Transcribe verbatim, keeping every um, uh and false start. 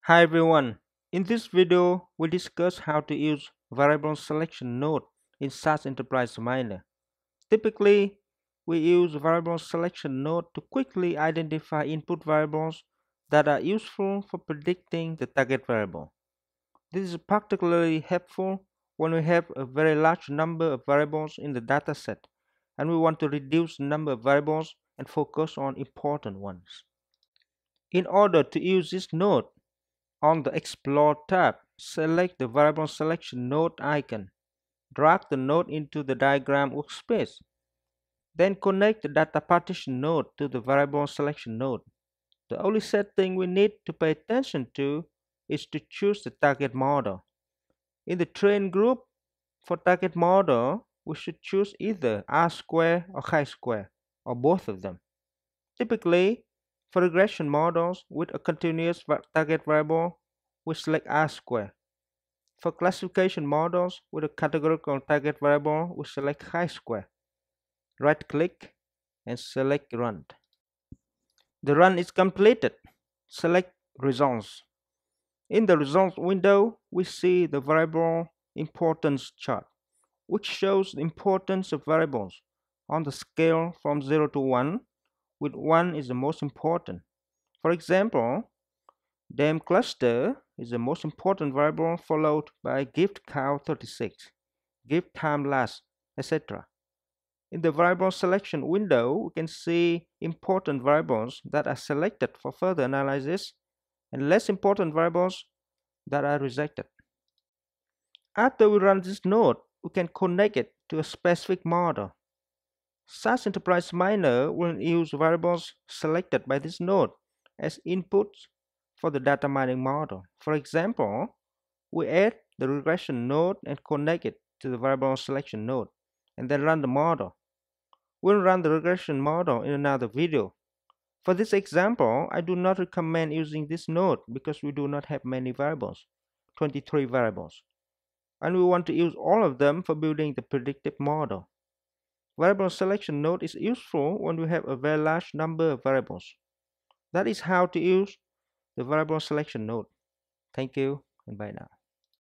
Hi everyone. In this video, we'll discuss how to use variable selection node in S A S Enterprise Miner. Typically, we use variable selection node to quickly identify input variables that are useful for predicting the target variable. This is particularly helpful when we have a very large number of variables in the dataset and we want to reduce the number of variables and focus on important ones. In order to use this node, on the Explore tab, select the Variable Selection node icon. Drag the node into the diagram workspace. Then connect the Data Partition node to the Variable Selection node. The only setting we need to pay attention to is to choose the target model. In the train group, for target model, we should choose either R square or chi-square, or both of them. Typically, for regression models with a continuous target variable, we select R square. For classification models with a categorical target variable, we select chi-square. Right-click and select Run. The run is completed. Select Results. In the Results window, we see the variable importance chart, which shows the importance of variables on the scale from zero to one, with one is the most important. For example, Dam cluster is the most important variable, followed by gift count thirty-six, gift time last, et cetera. In the variable selection window, we can see important variables that are selected for further analysis and less important variables that are rejected. After we run this node, we can connect it to a specific model. S A S Enterprise Miner will use variables selected by this node as inputs for the data mining model. For example, we add the regression node and connect it to the variable selection node, and then run the model. We'll run the regression model in another video. For this example, I do not recommend using this node because we do not have many variables, twenty-three variables, and we want to use all of them for building the predictive model. Variable selection node is useful when we have a very large number of variables. That is how to use the variable selection node. Thank you and bye now.